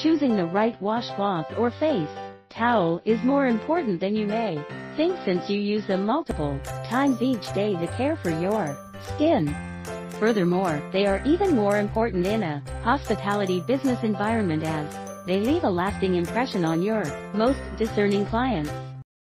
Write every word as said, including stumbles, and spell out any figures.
choosing the right washcloth or face towel is more important than you may think, since you use them multiple times each day to care for your skin. Furthermore, they are even more important in a hospitality business environment, as they leave a lasting impression on your most discerning clients.